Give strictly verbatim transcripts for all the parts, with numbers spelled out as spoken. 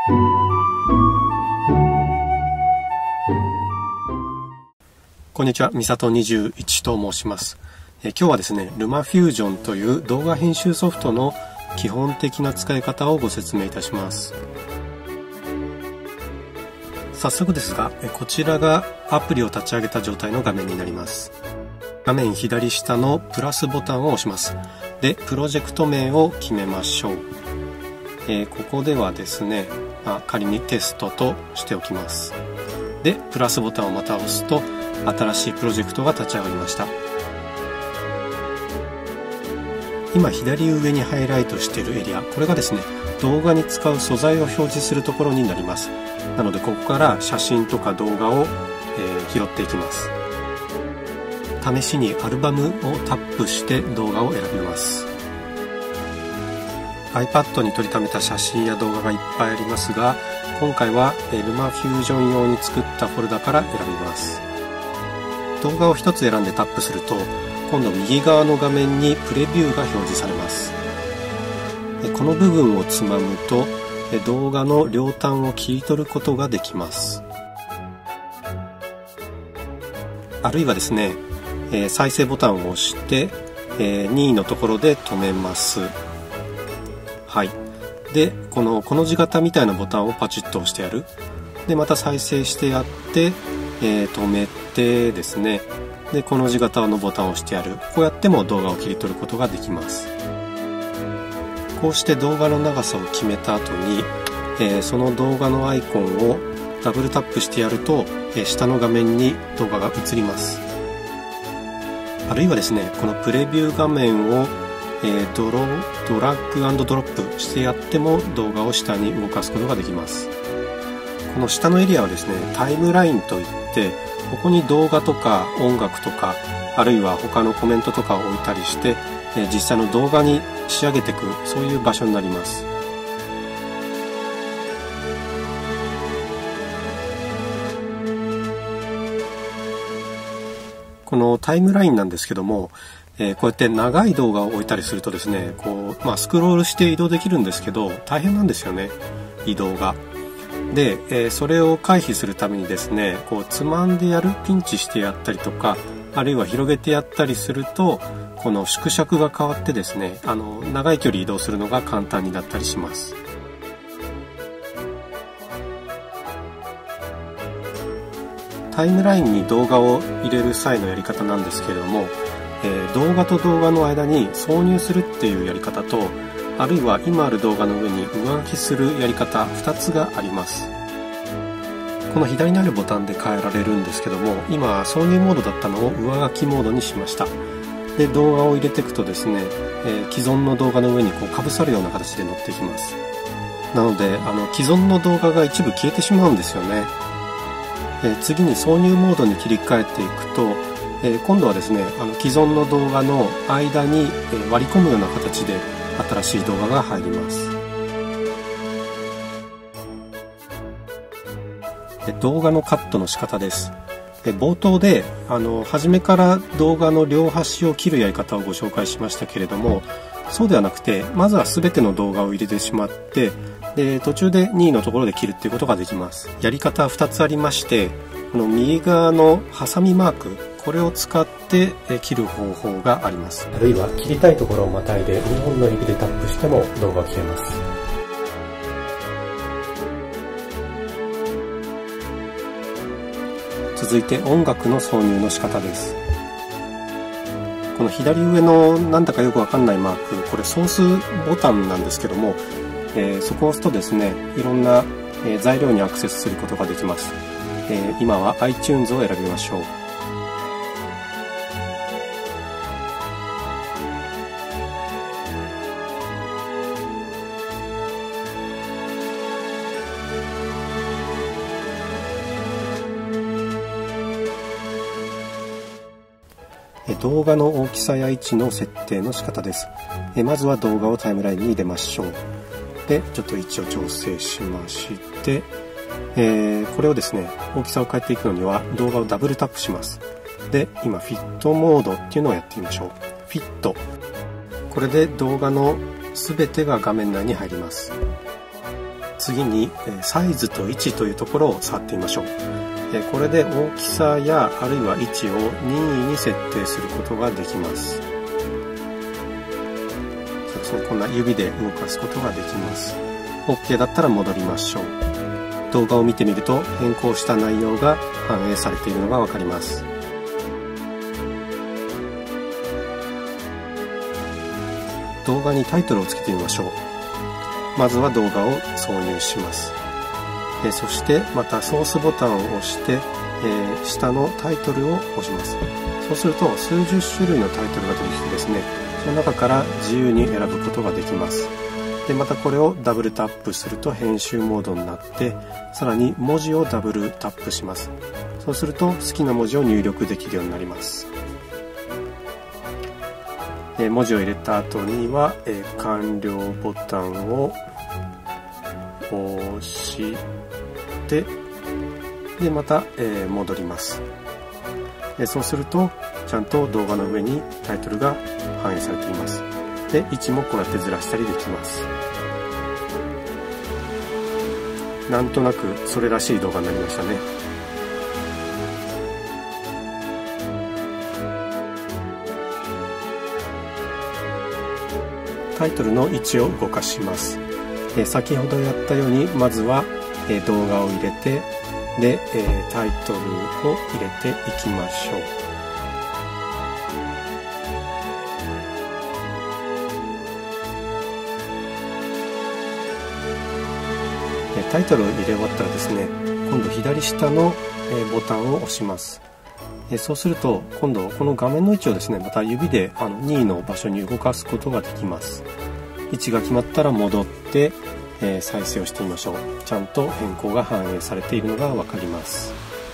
こんにちは、みさとにじゅういちと申します。え今日はですね、ルマフュージョンという動画編集ソフトの基本的な使い方をご説明いたします。早速ですが、こちらがアプリを立ち上げた状態の画面になります。画面左下のプラスボタンを押します。で、プロジェクト名を決めましょう。えー、ここではですね、まあ、仮にテストとしておきます。で、プラスボタンをまた押すと新しいプロジェクトが立ち上がりました。今左上にハイライトしているエリア、これがですね、動画に使う素材を表示するところになります。なのでここから写真とか動画を、えー、拾っていきます。試しにアルバムをタップして動画を選びます。 iPad に撮りためた写真や動画がいっぱいありますが、今回はルマフュージョン用に作ったフォルダから選びます。動画を一つ選んでタップすると、今度右側の画面にプレビューが表示されます。この部分をつまむと動画の両端を切り取ることができます。あるいはですね、再生ボタンを押してにいのところで止めます。はい。で、このこの字型みたいなボタンをパチッと押してやる。で、また再生してやって、えー、止めてですね。で、この字型のボタンを押してやる。こうやっても動画を切り取ることができます。こうして動画の長さを決めた後に、えー、その動画のアイコンをダブルタップしてやると、えー、下の画面に動画が映ります。あるいはですね、このプレビュー画面を、えー、ドロドラッグ&ドロップしてやっても動画を下に動かすことができます。この下のエリアはですね、タイムラインといって、ここに動画とか音楽とか、あるいは他のコメントとかを置いたりして、えー、実際の動画に仕上げていく、そういう場所になります。このタイムラインなんですけども、えー、こうやって長い動画を置いたりするとですね、こう、まあ、スクロールして移動できるんですけど、大変なんですよね、移動が。で、えー、それを回避するためにですね、こうつまんでやる、ピンチしてやったりとか、あるいは広げてやったりすると、この縮尺が変わってですね、あの長い距離移動するのが簡単になったりします。タイムラインに動画を入れる際のやり方なんですけれども、えー、動画と動画の間に挿入するっていうやり方と、あるいは今ある動画の上に上書きするやり方、ふたつがあります。この左にあるボタンで変えられるんですけども、今挿入モードだったのを上書きモードにしました。で、動画を入れていくとですね、えー、既存の動画の上にこうかぶさるような形で載ってきます。なので、あの既存の動画が一部消えてしまうんですよね。えー、次に挿入モードに切り替えていくと、えー、今度はですね、あの既存の動画の間に、えー、割り込むような形で新しい動画が入ります。えー、動画のカットの仕方です。えー、冒頭であの初めから動画の両端を切るやり方をご紹介しましたけれども、そうではなくて、まずは全ての動画を入れてしまって、で途中でにいのところで切るっていうことができます。やり方はふたつありまして、この右側のハサミマーク、これを使って切る方法があります。あるいは切りたいところをまたいでにほんの指でタップしても動画が切れます。続いて音楽の挿入の仕方です。この左上のなんだかよくわかんないマーク、これソースボタンなんですけども、えー、そこを押すとですね、いろんな、えー、材料にアクセスすることができます。えー、今は iTunes を選びましょう。動画の大きさや位置の設定の仕方です。えまずは動画をタイムラインに入れましょう。で、ちょっと位置を調整しまして、えー、これをですね、大きさを変えていくのには動画をダブルタップします。で、今フィットモードっていうのをやってみましょう。フィット。これで動画の全てが画面内に入ります。 次にサイズと位置というところを触ってみましょう。これで大きさやあるいは位置を任意に設定することができます。そうですね、こんな指で動かすことができます。 OK だったら戻りましょう。動画を見てみると変更した内容が反映されているのが分かります。動画にタイトルをつけてみましょう。まずは動画を挿入します。えそしてまたソースボタンを押して、えー、下のタイトルを押します。そうすると数十種類のタイトルが出てきてですね、その中から自由に選ぶことができます。でまたこれをダブルタップすると編集モードになって、さらに文字をダブルタップします。そうすると好きな文字を入力できるようになります。え文字を入れた後には、えー、完了ボタンを押してでまた、えー、戻ります。でそうするとちゃんと動画の上にタイトルが反映されています。で位置もこうやってずらしたりできます。なんとなくそれらしい動画になりましたね。タイトルの位置を動かします。え先ほどやったようにまずは、え動画を入れてで、えタイトルを入れていきましょう。えタイトルを入れ終わったらですね、今度左下の、えボタンを押します。えそうすると今度この画面の位置をですね、また指であのにいの場所に動かすことができます。位置が決まったら戻って、えー、再生をしてみましょう。ちゃんと変更が反映されているのが分かります。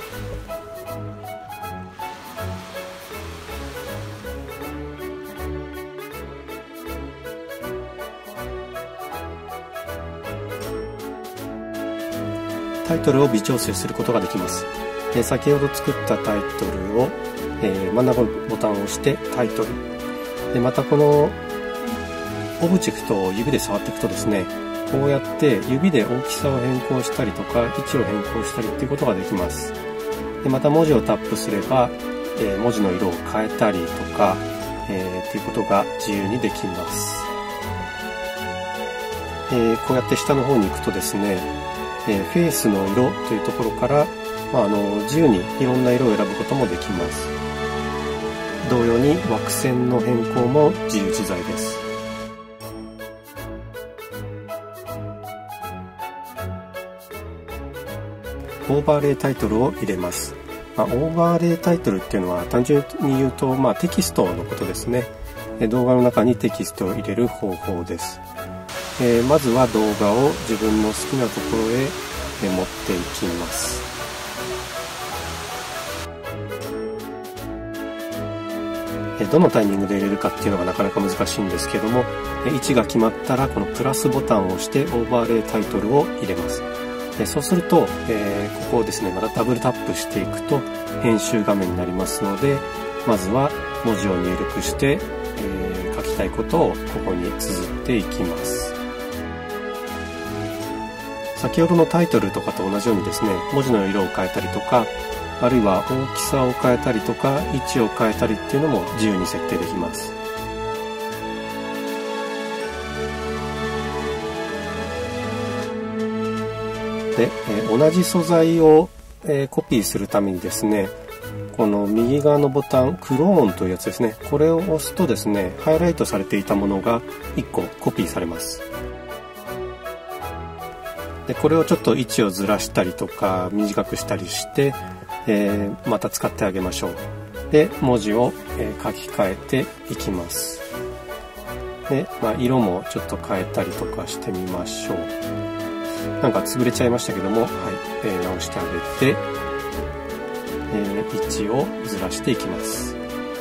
タイトルを微調整することができます。えー、先ほど作ったタイトルを、えー、真ん中のボタンを押してタイトルで、またこのオブジェクトを指で触っていくとですね、こうやって指で大きさを変更したりとか位置を変更したりっていうことができます。でまた文字をタップすれば、えー、文字の色を変えたりとか、えー、っていうことが自由にできます。えー、こうやって下の方に行くとですね、えー、フェイスの色というところから、まあ、あの自由にいろんな色を選ぶこともできます。同様に枠線の変更も自由自在です。オーバーレイタイトルを入れます。まあ、オーバーレイタイトルっていうのは単純に言うと、まあ、テキストのことですね。動画の中にテキストを入れる方法です。えー、まずは動画を自分の好きなところへ持っていきます。どのタイミングで入れるかっていうのがなかなか難しいんですけども、位置が決まったらこのプラスボタンを押してオーバーレイタイトルを入れます。そうすると、えー、ここをですねまたダブルタップしていくと編集画面になりますので、まずは文字を入力して、えー、書きたいことをここに綴っていきます。先ほどのタイトルとかと同じようにですね、文字の色を変えたりとか、あるいは大きさを変えたりとか位置を変えたりっていうのも自由に設定できます。で、えー、同じ素材を、えー、コピーするためにですね、この右側のボタンクローンというやつですね、これを押すとですねハイライトされていたものがいっこコピーされます。でこれをちょっと位置をずらしたりとか短くしたりして、えー、また使ってあげましょう。で文字を、えー、書き換えていきます。で、まあ、色もちょっと変えたりとかしてみましょう。なんか潰れちゃいましたけども、はい、えー、直してあげて、えー、位置をずらしていきます。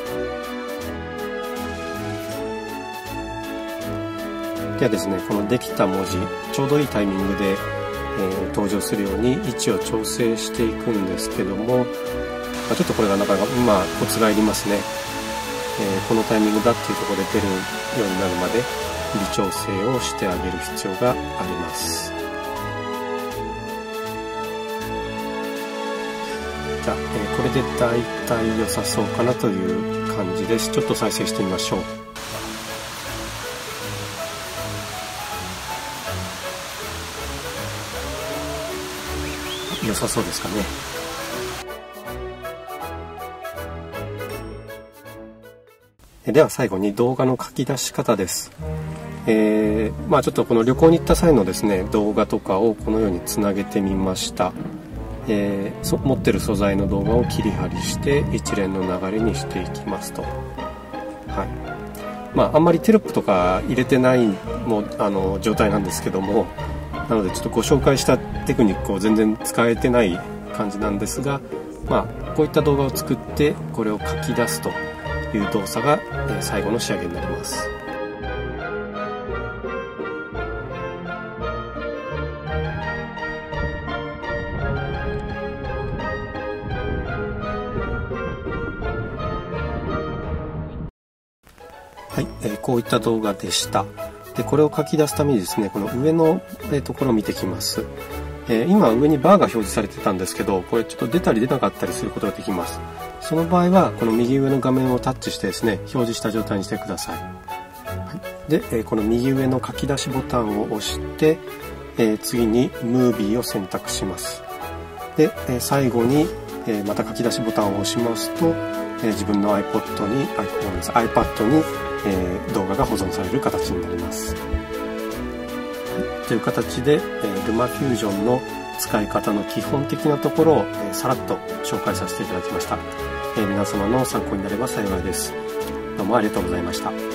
ではですね、このできた文字ちょうどいいタイミングで、えー、登場するように位置を調整していくんですけども、まあ、ちょっとこれがなかなかまあコツがいりますね。えー、このタイミングだっていうところで出るようになるまで微調整をしてあげる必要があります。 。えー、これでだいたい良さそうかなという感じです。ちょっと再生してみましょう。良さそうですかね。では最後に動画の書き出し方です。えー、まあちょっとこの旅行に行った際のですね動画とかをこのようにつなげてみました。えー、そ持ってる素材の動画を切り貼りして一連の流れにしていきますと。はい。まああんまりテロップとか入れてないもあの状態なんですけども、なのでちょっとご紹介したテクニックを全然使えてない感じなんですが、まあこういった動画を作ってこれを書き出すという動作が最後の仕上げになります。はい、えー、こういった動画でした。でこれを書き出すためにですね、この上のところを見てきます。えー、今上にバーが表示されてたんですけど、これちょっと出たり出なかったりすることができます。その場合はこの右上の画面をタッチしてですね、表示した状態にしてください。はい、で、えー、この右上の書き出しボタンを押して、えー、次にムービーを選択します。で、えー、最後に、えー、また書き出しボタンを押しますと、えー、自分の iPod に、iPad に、えー、動画が保存される形になります。という形で、えー、ルマフュージョンの使い方の基本的なところを、えー、さらっと紹介させていただきました。えー、皆様の参考になれば幸いです。どうもありがとうございました。